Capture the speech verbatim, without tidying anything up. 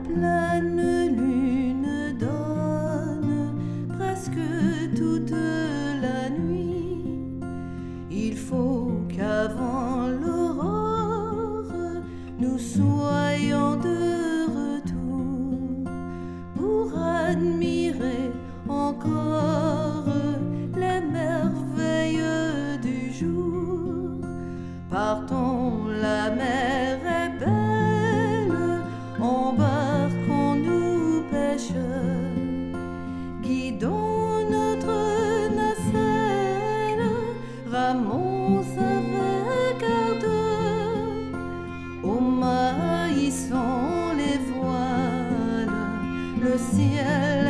pleine lune donne presque toute la nuit. Il faut qu'avant l'aurore nous soyons de retour pour admirer encore les merveilles du jour. Partons, la mer est belle, embarquons-nous pêcheurs, guidons notre nacelle, ramons avec ardeur, au maïs sont les voiles, le ciel